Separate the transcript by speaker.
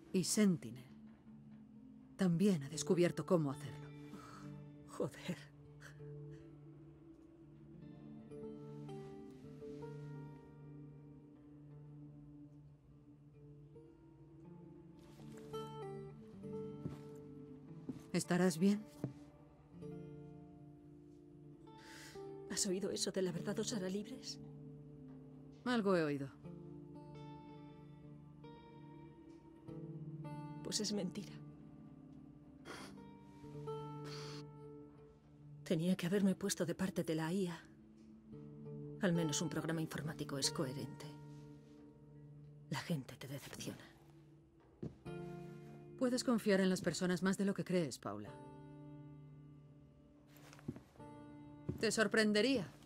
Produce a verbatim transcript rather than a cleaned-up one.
Speaker 1: Y Sentinel también ha descubierto cómo hacerlo.
Speaker 2: Joder.
Speaker 1: ¿Estarás bien?
Speaker 2: ¿Has oído eso de la verdad os hará libres?
Speaker 1: Algo he oído.
Speaker 2: Pues es mentira. Tenía que haberme puesto de parte de la I A. Al menos un programa informático es coherente. La gente te decepciona.
Speaker 1: Puedes confiar en las personas más de lo que crees, Paula. Te sorprendería